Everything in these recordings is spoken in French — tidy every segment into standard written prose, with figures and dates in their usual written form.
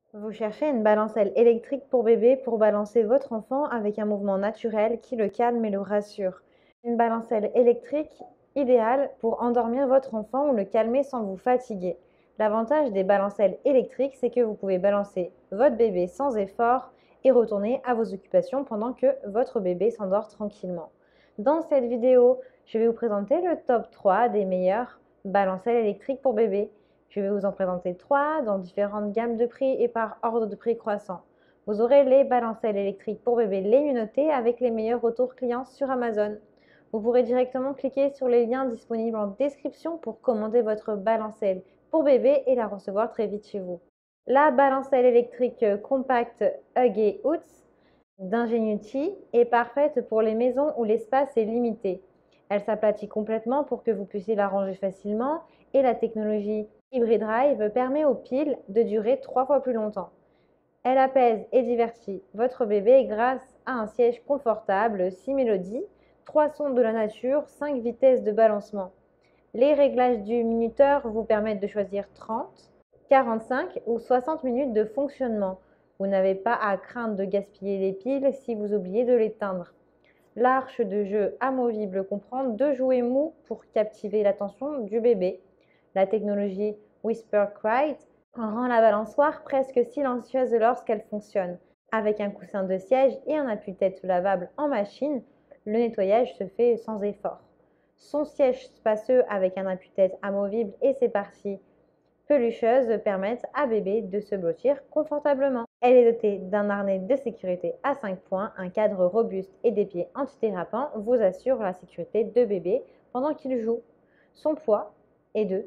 Vous cherchez une balancelle électrique pour bébé pour balancer votre enfant avec un mouvement naturel qui le calme et le rassure. Une balancelle électrique idéale pour endormir votre enfant ou le calmer sans vous fatiguer. L'avantage des balancelles électriques, c'est que vous pouvez balancer votre bébé sans effort et retourner à vos occupations pendant que votre bébé s'endort tranquillement. Dans cette vidéo, je vais vous présenter le top 3 des meilleures balancelles électriques pour bébé. Je vais vous en présenter 3 dans différentes gammes de prix et par ordre de prix croissant. Vous aurez les balancelles électriques pour bébé les mieux notées avec les meilleurs retours clients sur Amazon. Vous pourrez directement cliquer sur les liens disponibles en description pour commander votre balancelle pour bébé et la recevoir très vite chez vous. La balancelle électrique compacte Huggy Hoots d'Ingenuity est parfaite pour les maisons où l'espace est limité. Elle s'aplatit complètement pour que vous puissiez la ranger facilement et la technologie Hybrid Drive permet aux piles de durer 3 fois plus longtemps. Elle apaise et divertit votre bébé grâce à un siège confortable, 6 mélodies, 3 sons de la nature, 5 vitesses de balancement. Les réglages du minuteur vous permettent de choisir 30, 45 ou 60 minutes de fonctionnement. Vous n'avez pas à craindre de gaspiller les piles si vous oubliez de l'éteindre. L'arche de jeu amovible comprend 2 jouets mous pour captiver l'attention du bébé. La technologie Whisper Quiet rend la balançoire presque silencieuse lorsqu'elle fonctionne. Avec un coussin de siège et un appuie-tête lavable en machine, le nettoyage se fait sans effort. Son siège spacieux avec un appuie-tête amovible et ses parties pelucheuses permettent à bébé de se blottir confortablement. Elle est dotée d'un harnais de sécurité à 5 points, un cadre robuste et des pieds antidérapants vous assurent la sécurité de bébé pendant qu'il joue. Son poids est de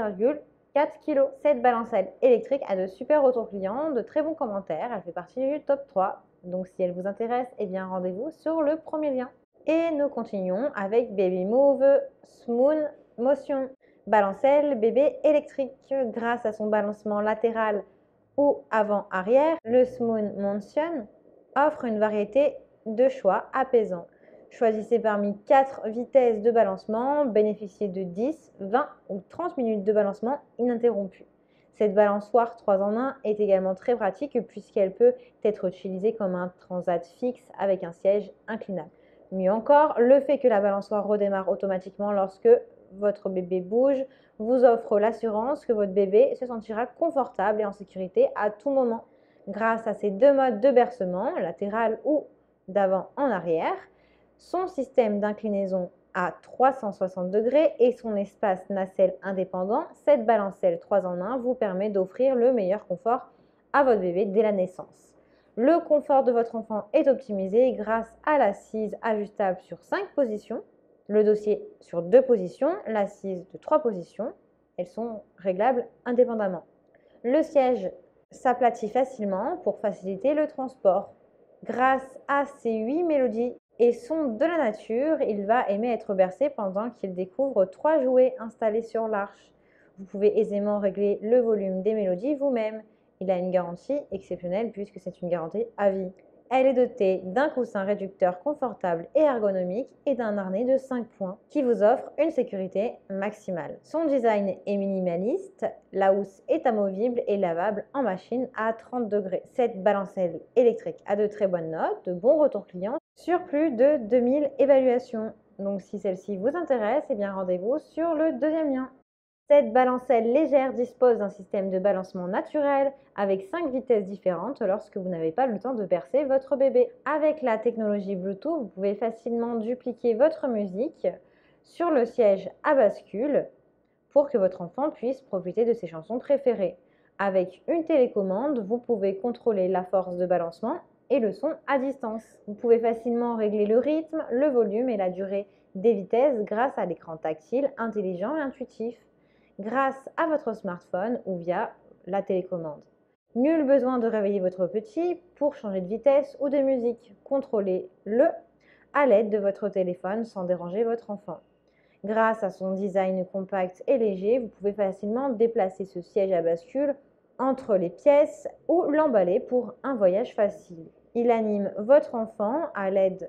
3,4 kg. Cette balancelle électrique a de super retours clients, de très bons commentaires. Elle fait partie du top 3. Donc si elle vous intéresse, eh bien rendez-vous sur le premier lien. Et nous continuons avec Baby Move Smooth Motion. Balancelle bébé électrique. Grâce à son balancement latéral ou avant-arrière, le Smooth Motion offre une variété de choix apaisants. Choisissez parmi 4 vitesses de balancement, bénéficiez de 10, 20 ou 30 minutes de balancement ininterrompu. Cette balançoire 3 en 1 est également très pratique puisqu'elle peut être utilisée comme un transat fixe avec un siège inclinable. Mieux encore, le fait que la balançoire redémarre automatiquement lorsque votre bébé bouge vous offre l'assurance que votre bébé se sentira confortable et en sécurité à tout moment. Grâce à ces 2 modes de bercement, latéral ou d'avant en arrière, son système d'inclinaison à 360 degrés et son espace nacelle indépendant, cette balancelle 3 en 1 vous permet d'offrir le meilleur confort à votre bébé dès la naissance. Le confort de votre enfant est optimisé grâce à l'assise ajustable sur 5 positions, le dossier sur 2 positions, l'assise de 3 positions. Elles sont réglables indépendamment. Le siège s'aplatit facilement pour faciliter le transport. Grâce à ces 8 mélodies et sons de la nature, il va aimer être bercé pendant qu'il découvre 3 jouets installés sur l'arche. Vous pouvez aisément régler le volume des mélodies vous-même. Il a une garantie exceptionnelle puisque c'est une garantie à vie. Elle est dotée d'un coussin réducteur confortable et ergonomique et d'un harnais de 5 points qui vous offre une sécurité maximale. Son design est minimaliste, la housse est amovible et lavable en machine à 30 degrés. Cette balancelle électrique a de très bonnes notes, de bons retours clients sur plus de 2000 évaluations. Donc si celle-ci vous intéresse, eh bien rendez-vous sur le deuxième lien. Cette balancelle légère dispose d'un système de balancement naturel avec 5 vitesses différentes lorsque vous n'avez pas le temps de bercer votre bébé. Avec la technologie Bluetooth, vous pouvez facilement dupliquer votre musique sur le siège à bascule pour que votre enfant puisse profiter de ses chansons préférées. Avec une télécommande, vous pouvez contrôler la force de balancement et le son à distance. Vous pouvez facilement régler le rythme, le volume et la durée des vitesses grâce à l'écran tactile, intelligent et intuitif, grâce à votre smartphone ou via la télécommande. Nul besoin de réveiller votre petit pour changer de vitesse ou de musique. Contrôlez-le à l'aide de votre téléphone sans déranger votre enfant. Grâce à son design compact et léger, vous pouvez facilement déplacer ce siège à bascule entre les pièces ou l'emballer pour un voyage facile. Il anime votre enfant et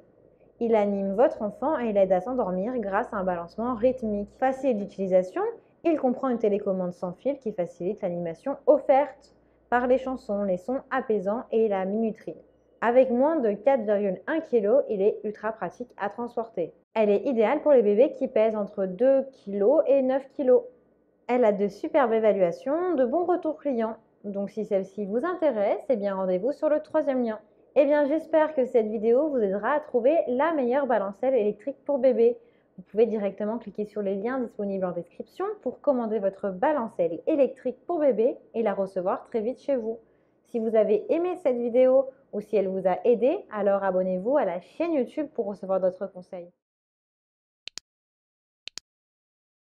l'aide à s'endormir grâce à un balancement rythmique. Facile d'utilisation, il comprend une télécommande sans fil qui facilite l'animation offerte par les chansons, les sons apaisants et la minuterie. Avec moins de 4,1 kg, il est ultra pratique à transporter. Elle est idéale pour les bébés qui pèsent entre 2 kg et 9 kg. Elle a de superbes évaluations, de bons retours clients. Donc si celle-ci vous intéresse, eh bien rendez-vous sur le troisième lien. Eh bien j'espère que cette vidéo vous aidera à trouver la meilleure balancelle électrique pour bébé. Vous pouvez directement cliquer sur les liens disponibles en description pour commander votre balancelle électrique pour bébé et la recevoir très vite chez vous. Si vous avez aimé cette vidéo ou si elle vous a aidé, alors abonnez-vous à la chaîne YouTube pour recevoir d'autres conseils.